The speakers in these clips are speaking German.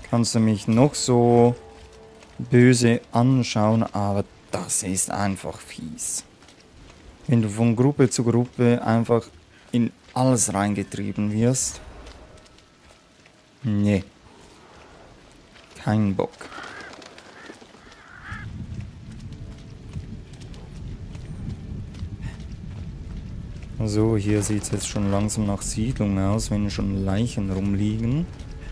Kannst du mich noch so böse anschauen, aber das ist einfach fies. Wenn du von Gruppe zu Gruppe einfach in alles reingetrieben wirst. Nee. Kein Bock. So, hier sieht es jetzt schon langsam nach Siedlung aus, wenn schon Leichen rumliegen.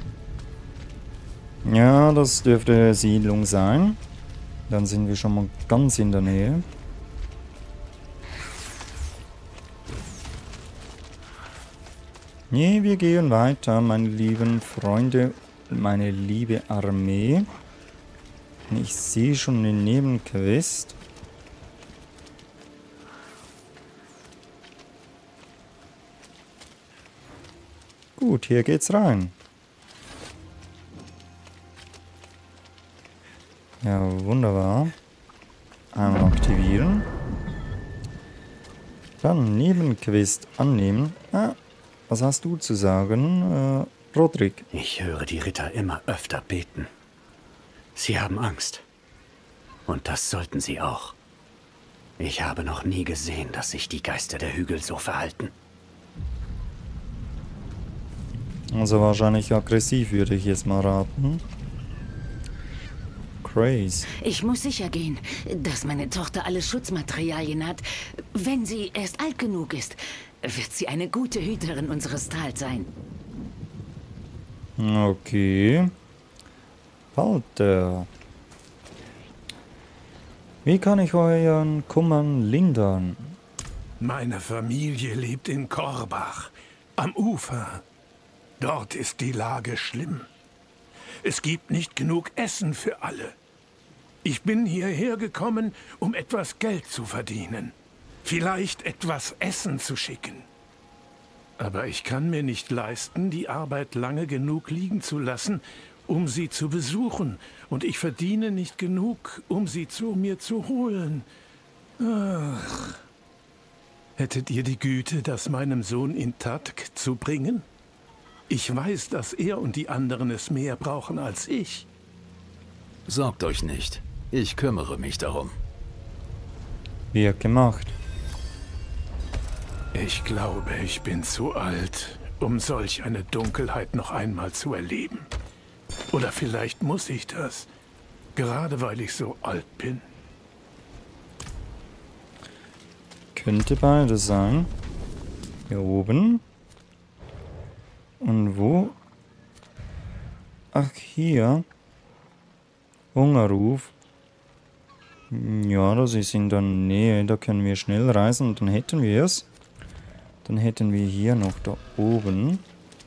Ja, das dürfte Siedlung sein. Dann sind wir schon mal ganz in der Nähe. Nee, wir gehen weiter, meine lieben Freunde, meine liebe Armee. Ich sehe schon eine Nebenquest. Gut, hier geht's rein. Ja, wunderbar. Einmal aktivieren. Dann Nebenquest annehmen. Ah, was hast du zu sagen, Rodrik? Ich höre die Ritter immer öfter beten. Sie haben Angst. Und das sollten sie auch. Ich habe noch nie gesehen, dass sich die Geister der Hügel so verhalten. Also wahrscheinlich aggressiv, würde ich jetzt mal raten. Crazy. Ich muss sicher gehen, dass meine Tochter alle Schutzmaterialien hat. Wenn sie erst alt genug ist, wird sie eine gute Hüterin unseres Tals sein. Okay. Walter. Wie kann ich euren Kummer lindern? Meine Familie lebt in Korbach, am Ufer. Dort ist die Lage schlimm. Es gibt nicht genug Essen für alle. Ich bin hierher gekommen, um etwas Geld zu verdienen. Vielleicht etwas Essen zu schicken. Aber ich kann mir nicht leisten, die Arbeit lange genug liegen zu lassen, um sie zu besuchen. Und ich verdiene nicht genug, um sie zu mir zu holen. Ach. Hättet ihr die Güte, das meinem Sohn in Tatk zu bringen? Ich weiß, dass er und die anderen es mehr brauchen als ich. Sorgt euch nicht. Ich kümmere mich darum. Wird gemacht. Ich glaube, ich bin zu alt, um solch eine Dunkelheit noch einmal zu erleben. Oder vielleicht muss ich das, gerade weil ich so alt bin. Könnte beides sein. Hier oben. Und wo? Ach, hier. Hungerruf. Ja, das ist in der Nähe. Da können wir schnell reisen und dann hätten wir es. Dann hätten wir hier noch da oben.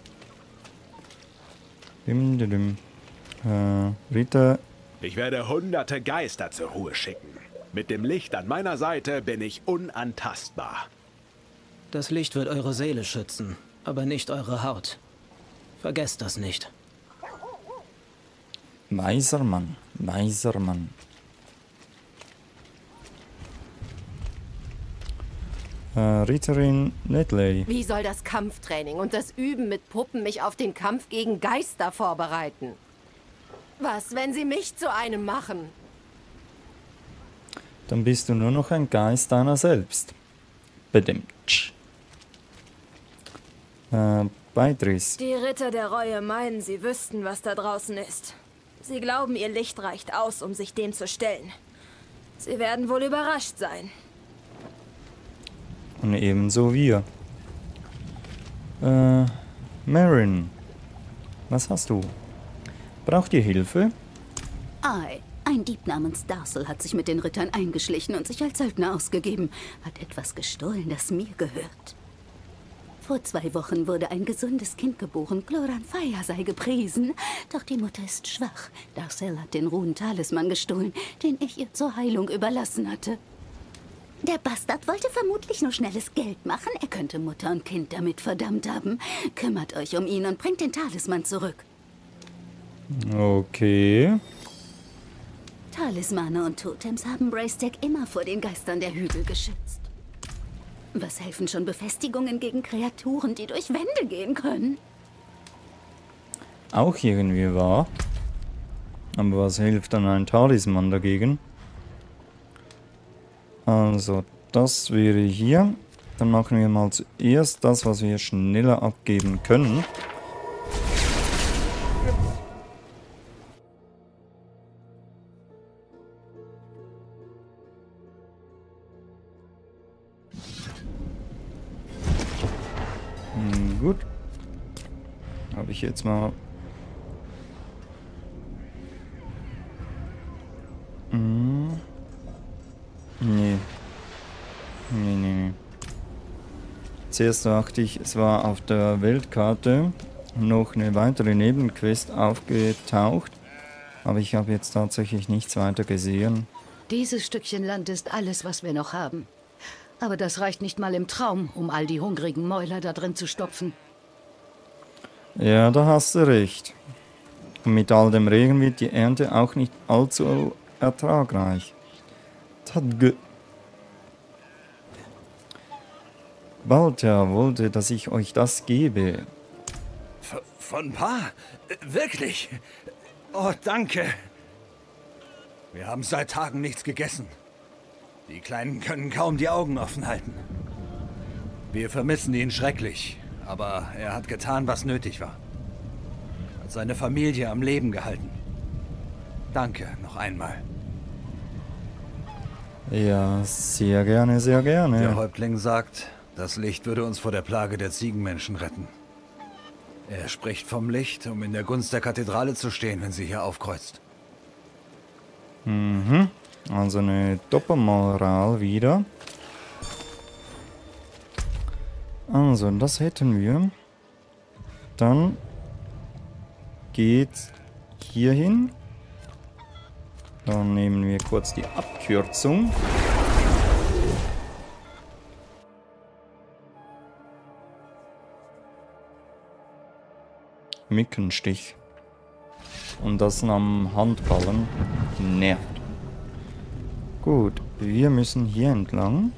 Ritter. Ich werde hunderte Geister zur Ruhe schicken. Mit dem Licht an meiner Seite bin ich unantastbar. Das Licht wird eure Seele schützen, aber nicht eure Haut. Vergesst das nicht. Weiser Mann, weiser Mann. Ritterin Nedley. Wie soll das Kampftraining und das Üben mit Puppen mich auf den Kampf gegen Geister vorbereiten? Was, wenn sie mich zu einem machen? Dann bist du nur noch ein Geist deiner selbst. Bedimmt. Beatrice. Die Ritter der Reue meinen, sie wüssten, was da draußen ist. Sie glauben, ihr Licht reicht aus, um sich dem zu stellen. Sie werden wohl überrascht sein. Und ebenso wir. Marin. Was hast du? Braucht ihr Hilfe? Ei, ein Dieb namens Darcel hat sich mit den Rittern eingeschlichen und sich als Söldner ausgegeben. Hat etwas gestohlen, das mir gehört. Vor 2 Wochen wurde ein gesundes Kind geboren. Gloran Faya sei gepriesen. Doch die Mutter ist schwach. Darcel hat den Runen-Talisman gestohlen, den ich ihr zur Heilung überlassen hatte. Der Bastard wollte vermutlich nur schnelles Geld machen. Er könnte Mutter und Kind damit verdammt haben. Kümmert euch um ihn und bringt den Talisman zurück. Okay. Talismane und Totems haben Bracestack immer vor den Geistern der Hügel geschützt. Was helfen schon Befestigungen gegen Kreaturen, die durch Wände gehen können? Auch irgendwie wahr. Aber was hilft dann ein Talisman dagegen? Also, das wäre hier. Dann machen wir mal zuerst das, was wir schneller abgeben können. Gut. Habe ich jetzt mal... Nee. Nee. Zuerst dachte ich, es war auf der Weltkarte noch eine weitere Nebenquest aufgetaucht. Aber ich habe jetzt tatsächlich nichts weiter gesehen. Dieses Stückchen Land ist alles, was wir noch haben. Aber das reicht nicht mal im Traum, um all die hungrigen Mäuler da drin zu stopfen. Ja, da hast du recht. Und mit all dem Regen wird die Ernte auch nicht allzu ertragreich. Walter wollte, dass ich euch das gebe. Von Pa? Wirklich? Oh, danke. Wir haben seit Tagen nichts gegessen. Die Kleinen können kaum die Augen offen halten. Wir vermissen ihn schrecklich, aber er hat getan, was nötig war. Hat seine Familie am Leben gehalten. Danke noch einmal. Ja, sehr gerne, sehr gerne. Der Häuptling sagt, das Licht würde uns vor der Plage der Ziegenmenschen retten. Er spricht vom Licht, um in der Gunst der Kathedrale zu stehen, wenn sie hier aufkreuzt. Also eine Doppelmoral wieder. Also, das hätten wir. Dann geht's hier hin. Dann nehmen wir kurz die Abkürzung. Mückenstich. Und das am Handballen nervt. Gut, wir müssen hier entlang.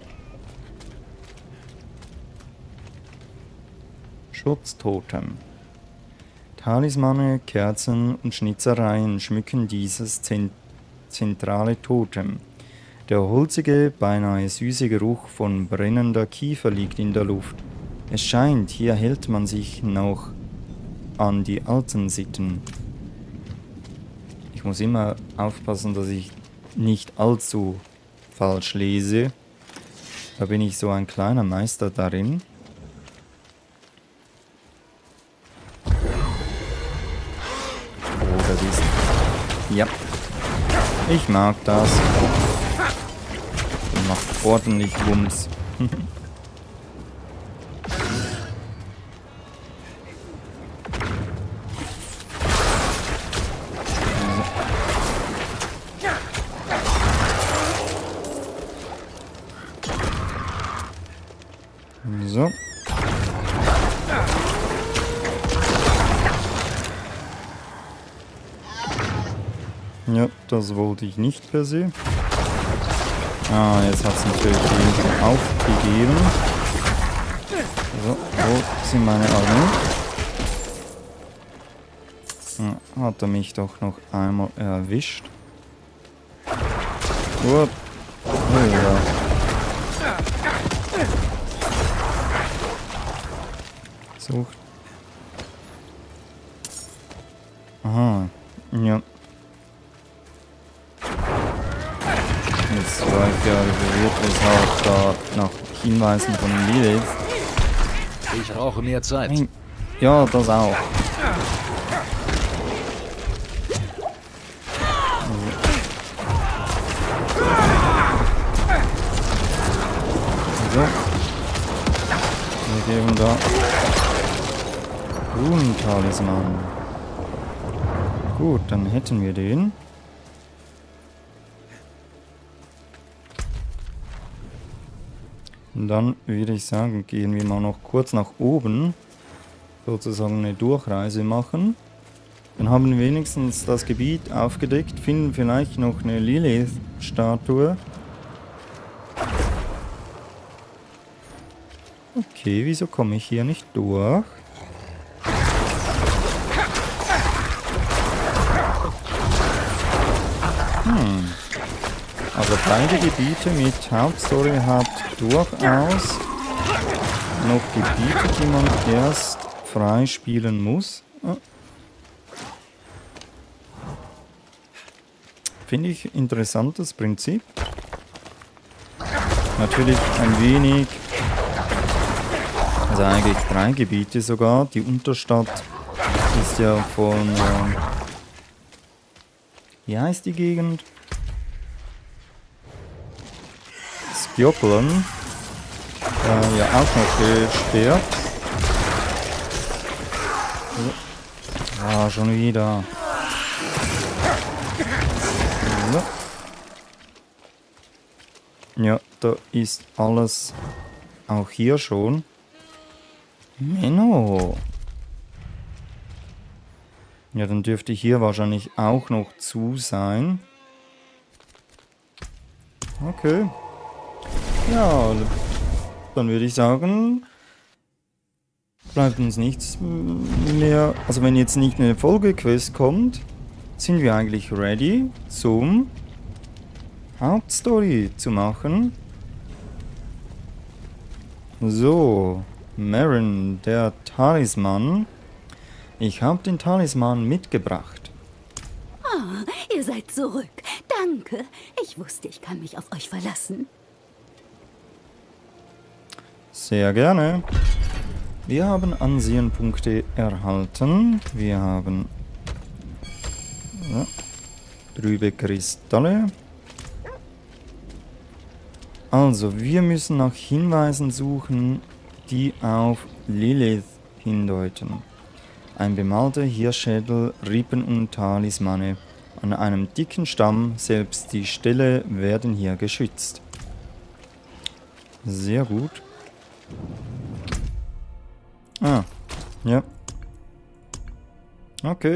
Schutztotem. Talismane, Kerzen und Schnitzereien schmücken dieses zentrale Totem. Der holzige, beinahe süße Geruch von brennender Kiefer liegt in der Luft. Es scheint, hier hält man sich noch an die alten Sitten. Ich muss immer aufpassen, dass ich nicht allzu falsch lese. Da bin ich so ein kleiner Meister darin. Oh, das ist... Ja. Ich mag das. Das macht ordentlich Wumms. So. Ja, das wollte ich nicht per se. Ah, jetzt hat es natürlich schon aufgegeben. So, wo sind meine Arme? Hat er mich doch noch einmal erwischt. Gut. Oh, ja. Sucht. Aha. Ja. Jetzt war ich ja verwirrt, weshalb da nach Hinweisen von Lilith. Ich brauche mehr Zeit. Nein. Ja, das auch. So. Wir geben da Runentalisman. Gut, dann hätten wir den. Und dann würde ich sagen, gehen wir mal noch kurz nach oben, sozusagen eine Durchreise machen. Dann haben wir wenigstens das Gebiet aufgedeckt, finden vielleicht noch eine Lilith-Statue. Okay, wieso komme ich hier nicht durch? Also beide Gebiete mit Hauptstory hat durchaus noch Gebiete, die man erst freispielen muss. Finde ich interessantes Prinzip. Natürlich ein wenig, also eigentlich 3 Gebiete sogar. Die Unterstadt ist ja von, wie heißt die Gegend? Skjoplen. Ja, auch noch gesperrt. Ah, schon wieder. Ja, da ist alles auch hier schon. Menno. Ja, dann dürfte hier wahrscheinlich auch noch zu sein. Okay. Ja, dann würde ich sagen, bleibt uns nichts mehr. Also wenn jetzt nicht eine Folgequest kommt, sind wir eigentlich ready zum Hauptstory zu machen. So, Merrin, der Talisman. Ich habe den Talisman mitgebracht. Ah, ihr seid zurück. Danke. Ich wusste, ich kann mich auf euch verlassen. Sehr gerne. Wir haben Ansehenpunkte erhalten. Wir haben trübe Kristalle. Also, wir müssen nach Hinweisen suchen, die auf Lilith hindeuten. Ein bemalter Hirschschädel, Rippen und Talismane. An einem dicken Stamm, selbst die Ställe werden hier geschützt. Sehr gut. Ah, ja. Okay.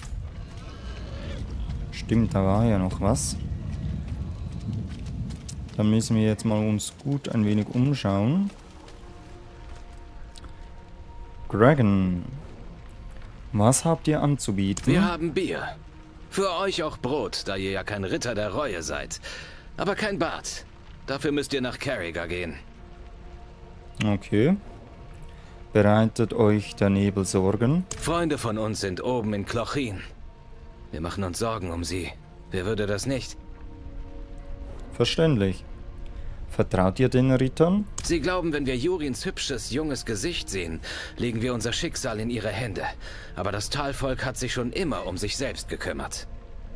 Stimmt, da war ja noch was. Dann müssen wir jetzt mal uns gut ein wenig umschauen. Dragon, was habt ihr anzubieten? Wir haben Bier. Für euch auch Brot, da ihr ja kein Ritter der Reue seid. Aber kein Bart. Dafür müsst ihr nach Carragher gehen. Okay. Bereitet euch der Nebel Sorgen? Freunde von uns sind oben in Clochin. Wir machen uns Sorgen um sie. Wer würde das nicht? Verständlich. Vertraut ihr den Rittern? Sie glauben, wenn wir Jurins hübsches, junges Gesicht sehen, legen wir unser Schicksal in ihre Hände. Aber das Talvolk hat sich schon immer um sich selbst gekümmert.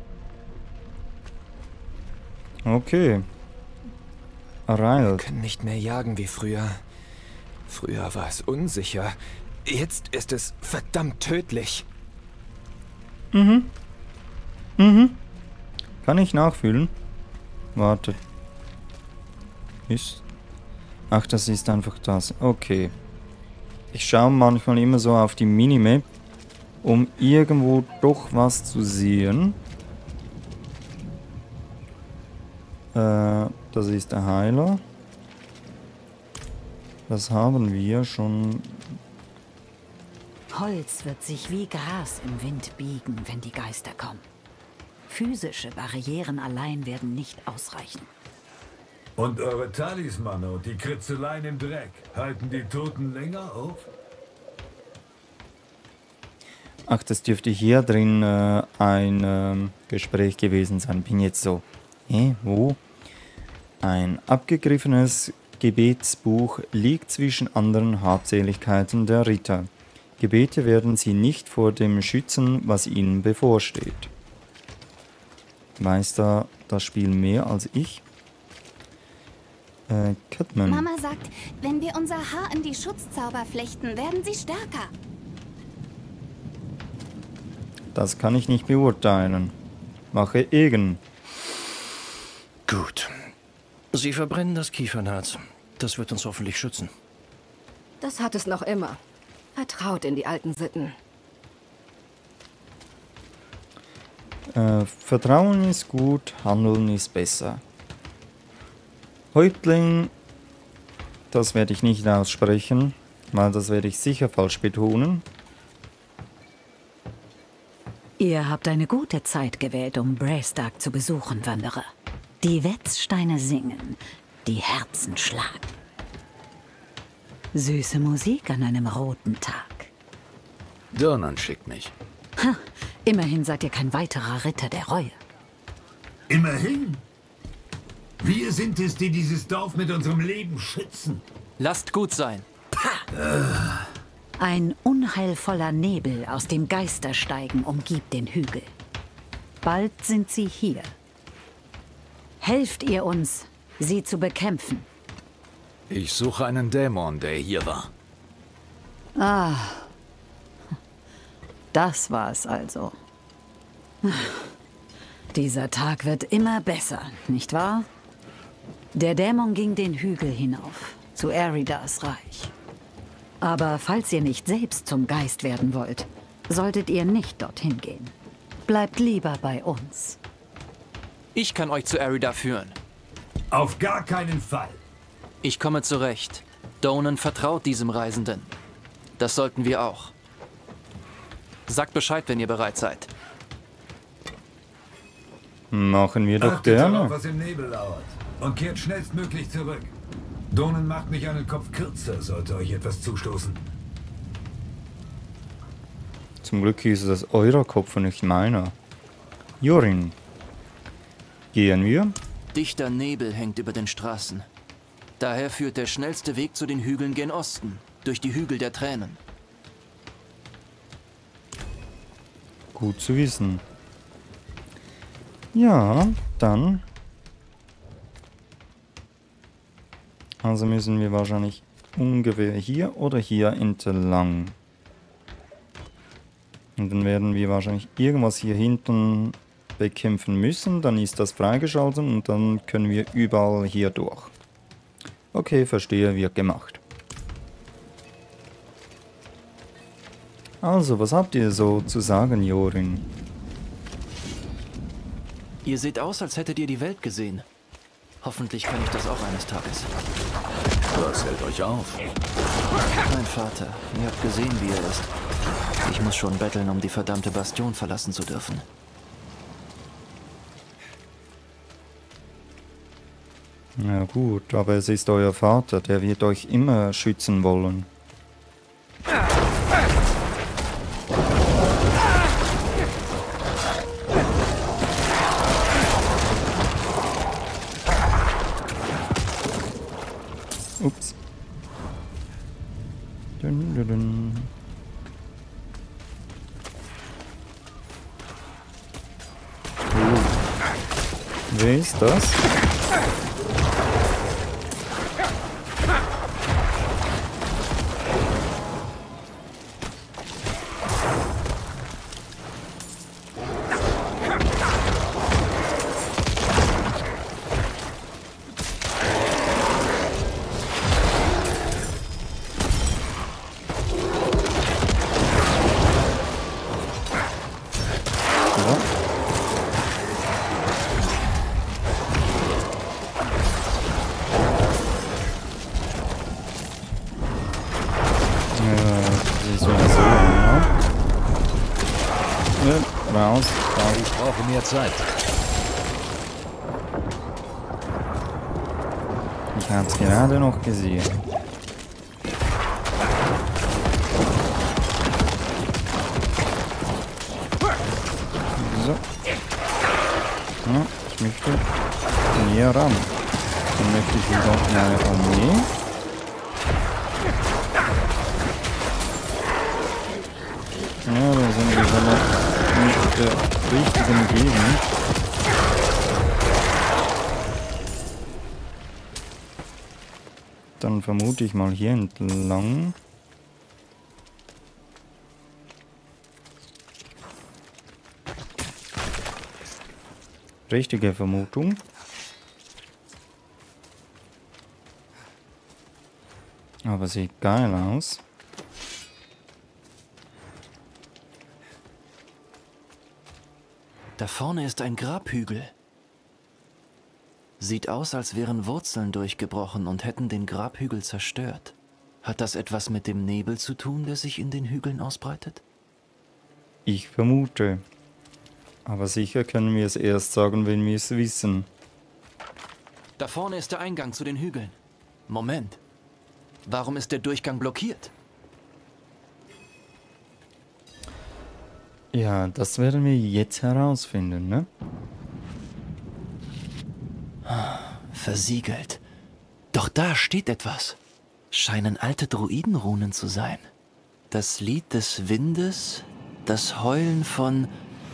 Okay. Wir können nicht mehr jagen wie früher. Früher war es unsicher. Jetzt ist es verdammt tödlich. Kann ich nachfühlen? Warte. Ist. Ach, das ist einfach das. Okay. Ich schaue manchmal immer so auf die Minimap, um irgendwo doch was zu sehen. Das ist der Heiler. Das haben wir schon. Holz wird sich wie Gras im Wind biegen, wenn die Geister kommen. Physische Barrieren allein werden nicht ausreichen. Und eure Talismane und die Kritzeleien im Dreck, halten die Toten länger auf? Ach, das dürfte hier drin ein Gespräch gewesen sein. Bin jetzt so. Wo? Ein abgegriffenes Gebetsbuch liegt zwischen anderen Habseligkeiten der Ritter. Gebete werden sie nicht vor dem schützen, was ihnen bevorsteht. Weiß da das Spiel mehr als ich? Catman. Mama sagt, wenn wir unser Haar in die Schutzzauber flechten, werden sie stärker. Das kann ich nicht beurteilen. Mache Egen. Gut. Sie verbrennen das Kiefernharz. Das wird uns hoffentlich schützen. Das hat es noch immer. Vertraut in die alten Sitten. Vertrauen ist gut, Handeln ist besser. Häuptling, das werde ich nicht aussprechen, weil das werde ich sicher falsch betonen. Ihr habt eine gute Zeit gewählt, um Braestark zu besuchen, Wanderer. Die Wetzsteine singen, die Herzen schlagen. Süße Musik an einem roten Tag. Dornan schickt mich. Ha, immerhin seid ihr kein weiterer Ritter der Reue. Immerhin? Wir sind es, die dieses Dorf mit unserem Leben schützen. Lasst gut sein. Ein unheilvoller Nebel aus dem Geistersteigen umgibt den Hügel. Bald sind sie hier. Helft ihr uns, sie zu bekämpfen. Ich suche einen Dämon, der hier war. Ah, das war es also. Dieser Tag wird immer besser, nicht wahr? Der Dämon ging den Hügel hinauf, zu Eridas Reich. Aber falls ihr nicht selbst zum Geist werden wollt, solltet ihr nicht dorthin gehen. Bleibt lieber bei uns. Ich kann euch zu Erida führen. Auf gar keinen Fall. Ich komme zurecht. Donan vertraut diesem Reisenden. Das sollten wir auch. Sagt Bescheid, wenn ihr bereit seid. Machen wir doch Achtet gerne. darauf, was im Nebel lauert. Und kehrt schnellstmöglich zurück. Donan macht mich einen Kopf kürzer, sollte euch etwas zustoßen. Zum Glück ist das euer Kopf und nicht meiner. Jorin. Gehen wir? Dichter Nebel hängt über den Straßen. Daher führt der schnellste Weg zu den Hügeln gen Osten, durch die Hügel der Tränen. Gut zu wissen. Ja, dann. Also müssen wir wahrscheinlich ungefähr hier oder hier entlang. Und dann werden wir wahrscheinlich irgendwas hier hinten bekämpfen müssen. Dann ist das freigeschaltet und dann können wir überall hier durch. Okay, verstehe, wird gemacht. Also, was habt ihr so zu sagen, Jorin? Ihr seht aus, als hättet ihr die Welt gesehen. Hoffentlich kann ich das auch eines Tages. Was hält euch auf? Mein Vater, ihr habt gesehen, wie er ist. Ich muss schon betteln, um die verdammte Bastion verlassen zu dürfen. Ja gut, aber es ist euer Vater, der wird euch immer schützen wollen. Ups. Dun, dun, dun. Wer ist das? Raus. Ich brauche mehr Zeit. Ich habe es gerade noch gesehen. So. Ja, ich möchte näher ran. Dann möchte ich wieder meine Armee. Ja, da sind wir schon nicht der richtigen Gegend. Dann vermute ich mal hier entlang. Richtige Vermutung. Aber sieht geil aus. Da vorne ist ein Grabhügel. Sieht aus, als wären Wurzeln durchgebrochen und hätten den Grabhügel zerstört. Hat das etwas mit dem Nebel zu tun, der sich in den Hügeln ausbreitet? Ich vermute. Aber sicher können wir es erst sagen, wenn wir es wissen. Da vorne ist der Eingang zu den Hügeln. Moment. Warum ist der Durchgang blockiert? Ja, das werden wir jetzt herausfinden, ne? Versiegelt. Doch da steht etwas. Scheinen alte Druidenrunen zu sein. Das Lied des Windes, das Heulen von...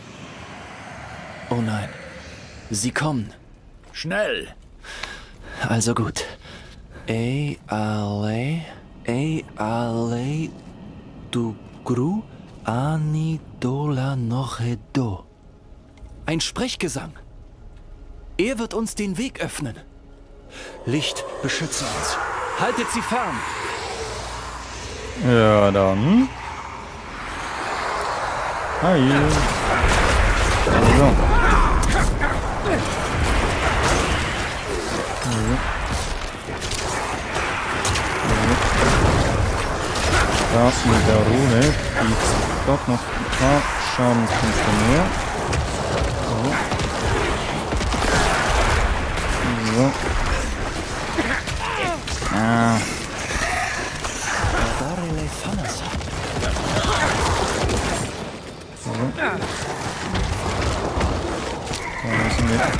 Oh nein. Sie kommen. Schnell! Also gut. Ale, du gru, ani dola nochedo. Ein Sprechgesang. Er wird uns den Weg öffnen. Licht, beschütze uns. Haltet sie fern. Ja, dann. Hi. So. Das mit der Rune gibt es doch noch ein paar Schadenspunkte mehr. So. Ah. So. Da müssen wir.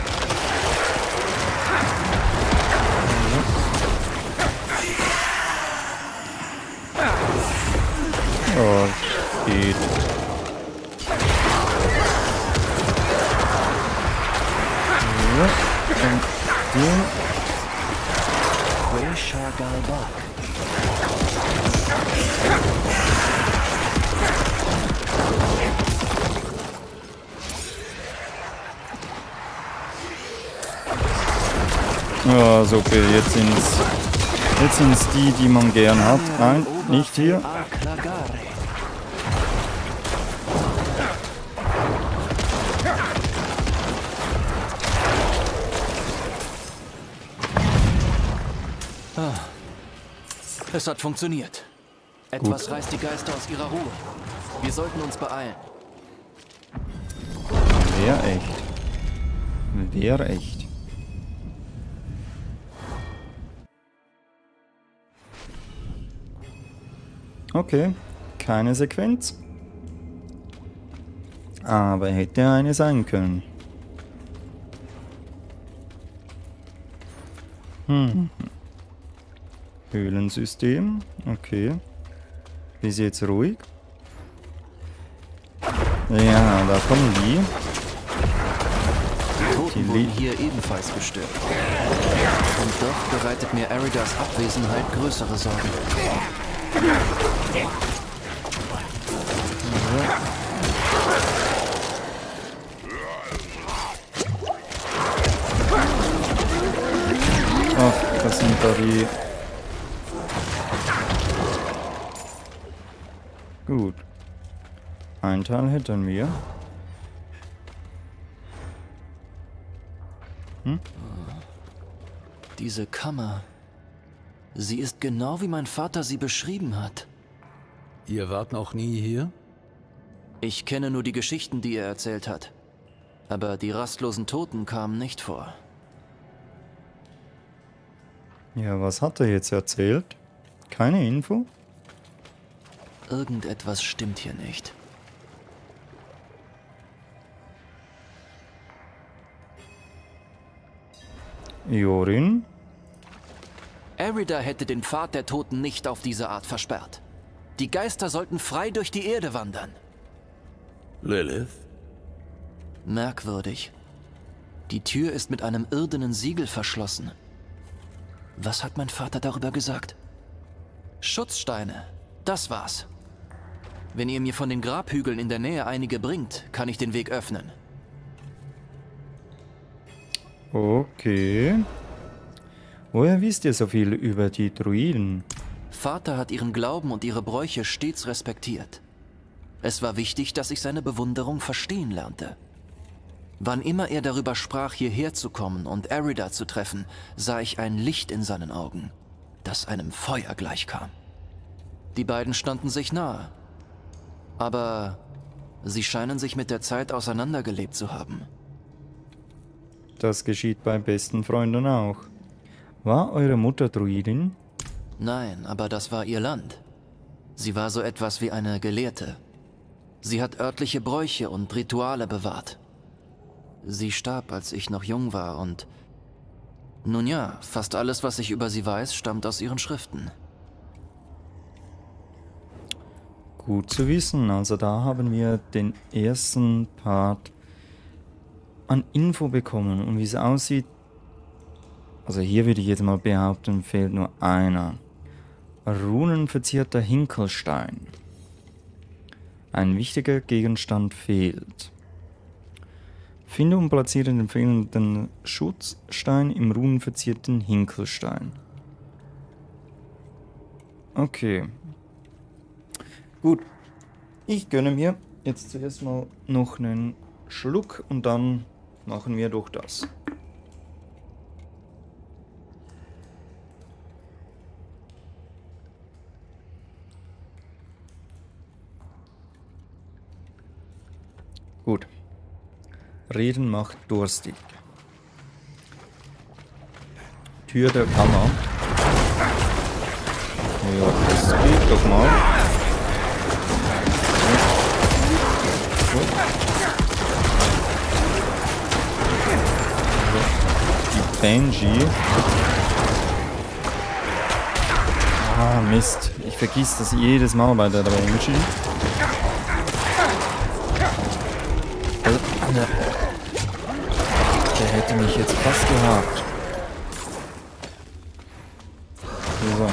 Oh, geht. So, und den. Oh, so okay, jetzt sind's die man gern hat. Nein, nicht hier. Es hat funktioniert. Etwas reißt die Geister aus ihrer Ruhe. Wir sollten uns beeilen. Wär echt. Okay, keine Sequenz. Aber hätte eine sein können. Höhlensystem, okay. Bis jetzt ruhig. Ja, da kommen die. Die Toten wurden hier ebenfalls gestört. Und doch bereitet mir Aridas Abwesenheit größere Sorgen. Ach, das sind da die... Gut. Ein Teil hätten wir. Diese Kammer. Sie ist genau wie mein Vater sie beschrieben hat. Ihr wart noch nie hier? Ich kenne nur die Geschichten, die er erzählt hat. Aber die rastlosen Toten kamen nicht vor. Ja, was hat er jetzt erzählt? Keine Info? Irgendetwas stimmt hier nicht. Iorin? Arida hätte den Pfad der Toten nicht auf diese Art versperrt. Die Geister sollten frei durch die Erde wandern. Lilith? Merkwürdig. Die Tür ist mit einem irdenen Siegel verschlossen. Was hat mein Vater darüber gesagt? Schutzsteine, das war's. Wenn ihr mir von den Grabhügeln in der Nähe einige bringt, kann ich den Weg öffnen. Okay. Woher wisst ihr so viel über die Druiden? Vater hat ihren Glauben und ihre Bräuche stets respektiert. Es war wichtig, dass ich seine Bewunderung verstehen lernte. Wann immer er darüber sprach, hierher zu kommen und Arida zu treffen, sah ich ein Licht in seinen Augen, das einem Feuer gleichkam. Die beiden standen sich nahe. Aber Sie scheinen sich mit der Zeit auseinandergelebt zu haben. Das geschieht bei besten Freunden auch. War eure Mutter Druidin? Nein, aber das war ihr Land. Sie war so etwas wie eine Gelehrte. Sie hat örtliche Bräuche und Rituale bewahrt. Sie starb, als ich noch jung war und... Nun ja, fast alles, was ich über sie weiß, stammt aus ihren Schriften. Gut zu wissen, also da haben wir den ersten Part an Info bekommen. Und wie es aussieht, also hier würde ich jetzt mal behaupten, fehlt nur einer. Runenverzierter Hinkelstein. Ein wichtiger Gegenstand fehlt. Finde und platziere den fehlenden Schutzstein im runenverzierten Hinkelstein. Okay. Gut. Ich gönne mir jetzt zuerst mal noch einen Schluck und dann machen wir doch das. Gut. Reden macht durstig. Tür der Kammer. Ja, das geht doch mal. Die Banshee. Ah, Mist. Ich vergiss das jedes Mal bei der Banshee. Der hätte mich jetzt fast gehabt. So.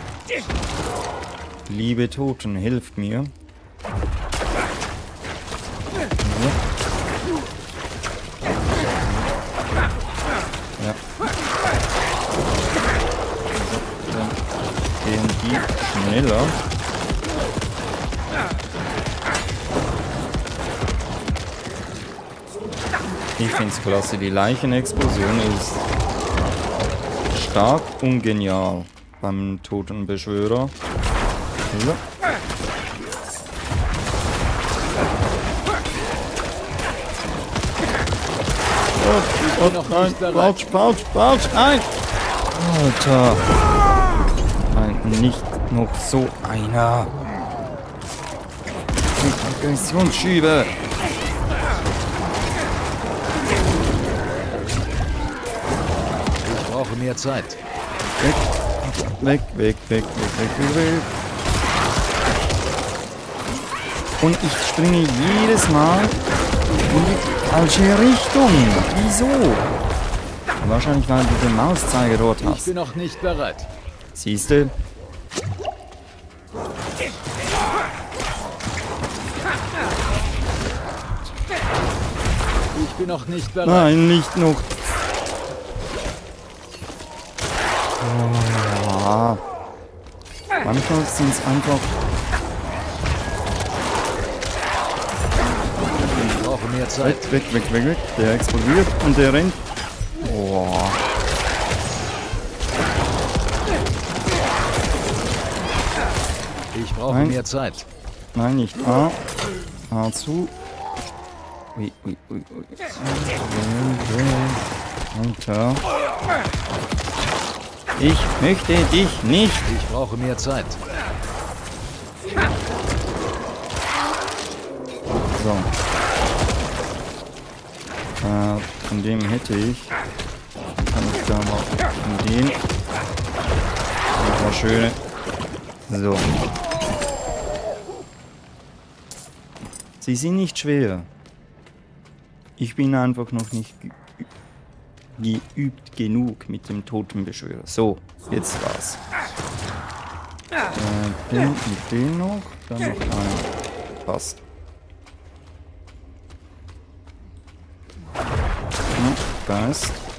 Liebe Toten, hilft mir. Ja. Dann gehen die schneller. Ich finde es klasse, die Leichenexplosion ist stark und genial beim Totenbeschwörer. Ja. Oh, nein, Pouch, nein! Alter! Nein, nicht noch so einer! Aggressionsschübe! Ich brauche mehr Zeit. Weg. Und ich springe jedes Mal in die falsche Richtung. Wieso? Wahrscheinlich, weil du den Mauszeiger dort hast. Ich bin noch nicht bereit. Siehste? Ich bin noch nicht bereit. Nein, nicht noch. Oh. Manchmal sind es einfach... Ich brauche mehr Zeit. Weg. Der explodiert und der rennt. Oh. Ich brauche mehr Zeit. Nein, nicht A. A zu. Ui. Alter. Ich möchte dich nicht. Ich brauche mehr Zeit. So. Von dem hätte ich. Kann ich da mal von den. Das war schön. So. Sie sind nicht schwer. Ich bin einfach noch nicht geübt genug mit dem Totenbeschwörer. So, jetzt war's. Den mit dem noch, dann noch einen. Passt. Ja, passt.